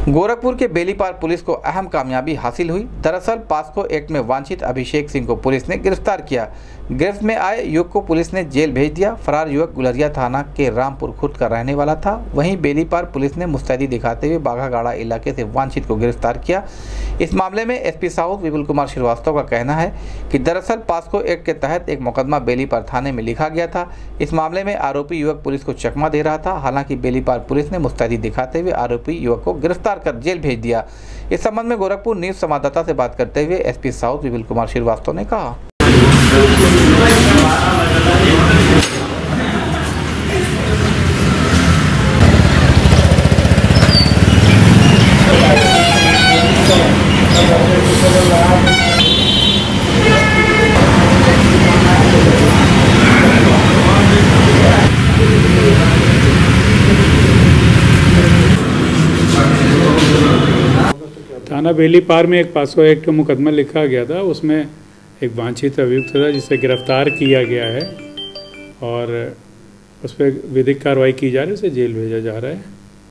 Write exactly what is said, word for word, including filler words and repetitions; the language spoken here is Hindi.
गोरखपुर के बेलीपार पुलिस को अहम कामयाबी हासिल हुई। दरअसल पास्को एक्ट में वांछित अभिषेक सिंह को पुलिस ने गिरफ्तार किया। गिरफ्त में आए युवक को पुलिस ने जेल भेज दिया। फरार युवक गुलरिया थाना के रामपुर खुर्द का रहने वाला था। वहीं बेलीपार पुलिस ने मुस्तैदी दिखाते हुए बाघागाड़ा इलाके से वांछित को गिरफ्तार किया। इस मामले में एसपी साउथ विपुल कुमार श्रीवास्तव का कहना है कि दरअसल पास्को एक्ट के तहत एक मुकदमा बेलीपार थाने में लिखा गया था। इस मामले में आरोपी युवक पुलिस को चकमा दे रहा था। हालांकि बेलीपार पुलिस ने मुस्तैदी दिखाते हुए आरोपी युवक को गिरफ्तार कर जेल भेज दिया। इस संबंध में गोरखपुर न्यूज संवाददाता से बात करते हुए एसपी साउथ विपुल कुमार श्रीवास्तव ने कहा। थाना बेलीपार में एक पास्को एक्ट का मुकदमा लिखा गया था। उसमें एक वांछित अभियुक्त था जिसे गिरफ्तार किया गया है और उस पर विधिक कार्रवाई की जा रही है। उसे जेल भेजा जा रहा है।